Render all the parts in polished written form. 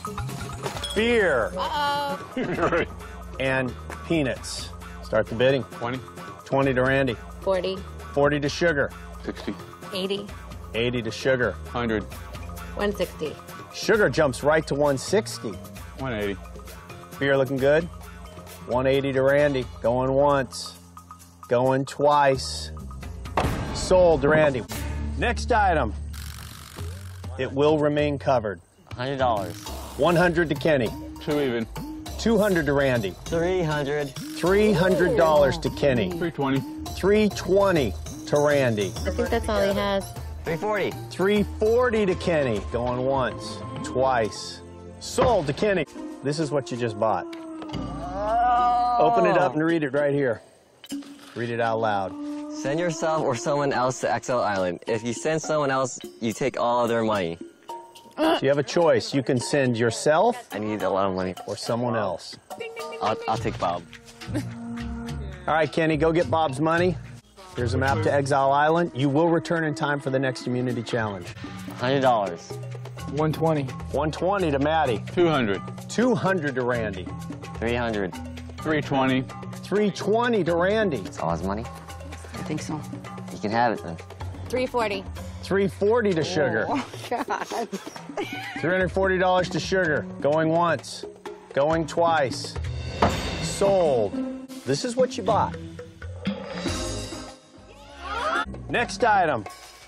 beer, Uh-oh. and peanuts. Start the bidding. 20. 20 to Randy. 40. 40 to Sugar. 60. 80. 80 to Sugar. 100. 160. Sugar jumps right to 160. 180. Beer looking good. 180 to Randy. Going once. Going twice. Sold to Randy. Next item. It will remain covered. $100. 100 to Kenny. 2 even. 200 to Randy. 300. $300 to Kenny. 320. 320 to Randy. I think that's all he has. 340. 340 to Kenny. Going once, twice. Sold to Kenny. This is what you just bought. Open it up and read it right here. Read it out loud. Send yourself or someone else to Exile Island. If you send someone else, you take all of their money. So you have a choice. You can send yourself I need a lot of money. or someone else. I'll take Bob. All right, Kenny, go get Bob's money. Here's a map to Exile Island. You will return in time for the next immunity challenge. $100. 120. 120 to Maddie. 200. 200 to Randy. 300. 320. 320 to Randy. That's all his money? I think so. You can have it then. 340. 340 to Sugar. Oh, God. $340 to Sugar. Going once. Going twice. Sold. This is what you bought. Next item.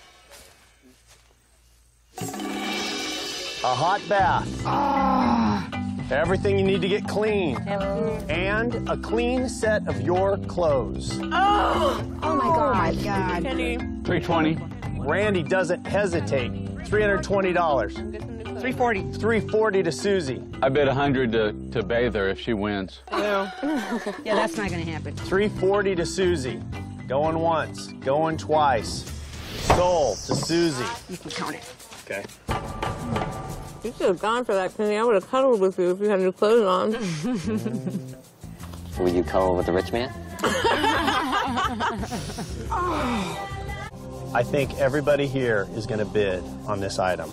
A hot bath. Everything you need to get clean. And a clean set of your clothes. Oh my God. 320. Randy doesn't hesitate. $320. 340. $340 to Susie. I bid 100 to bathe her if she wins. Yeah, that's not going to happen. $340 to Susie. Going once, going twice. Sold to Susie. You can count it. Okay. You should have gone for that, Kenny. I would have cuddled with you if you had new clothes on. Will you cuddle with a rich man? I think everybody here is going to bid on this item.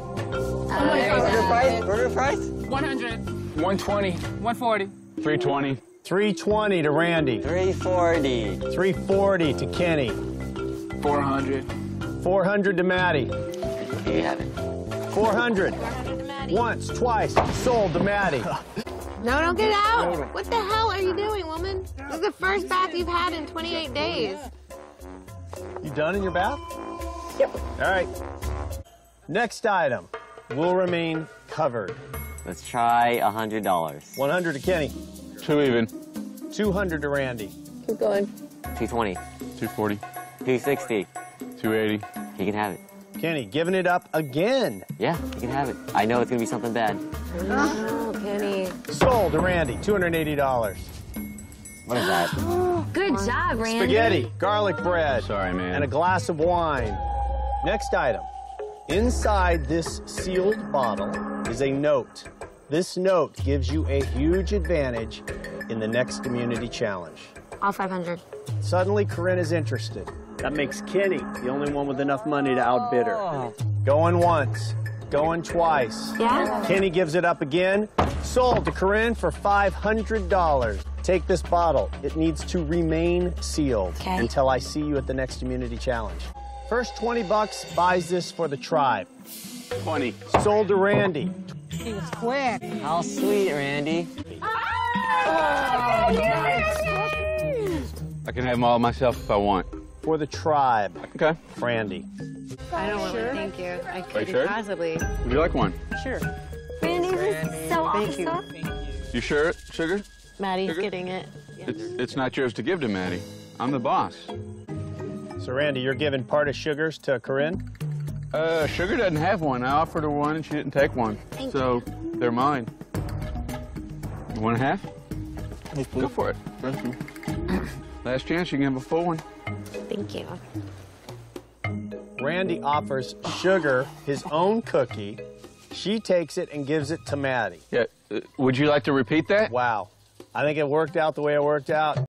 Burger price? 100. 120. 140. 320. 320 to Randy. 340. 340 to Kenny. 400. 400 to Maddie. Here you have it. 400. Once, twice. Sold to Maddie. No, don't get out. What the hell are you doing, woman? This is the first bath you've had in 28 days. You done in your bath? Yep. All right. Next item will remain covered. Let's try $100. 100 to Kenny. 2 even. 200 to Randy. Keep going. 220. 240. 260. 280. You can have it. Kenny, giving it up again. Yeah, you can have it. I know it's going to be something bad. Oh, Kenny. Sold to Randy. $280. What is that? Good job, Randy. Spaghetti, garlic bread. Sorry, man. And a glass of wine. Next item. Inside this sealed bottle is a note. This note gives you a huge advantage in the next immunity challenge. All 500. Suddenly, Corinne is interested. That makes Kenny the only one with enough money to outbid her. Oh. Going once, going twice. Yeah? Kenny gives it up again. Sold to Corinne for $500. Take this bottle. It needs to remain sealed until I see you at the next immunity challenge. First 20 bucks buys this for the tribe. 20. Sold to Randy. He was quick. How sweet, Randy. I can have them all myself if I want. For the tribe, Okay. Randy. I don't want one, thank you. I couldn't sure? possibly. Would you like one? Sure. Randy, this is so awesome. You sure, Sugar? Maddie's Sugar? getting it. It's not yours to give to Maddie. I'm the boss. So, Randy, you're giving part of Sugars to Corinne? Sugar doesn't have one. I offered her one and she didn't take one. So they're mine. You want a half? Go for it. Thank you. Last chance, you can have a full one. Thank you. Randy offers Sugar his own cookie. She takes it and gives it to Maddie. Yeah. Would you like to repeat that? Wow. I think it worked out the way it worked out.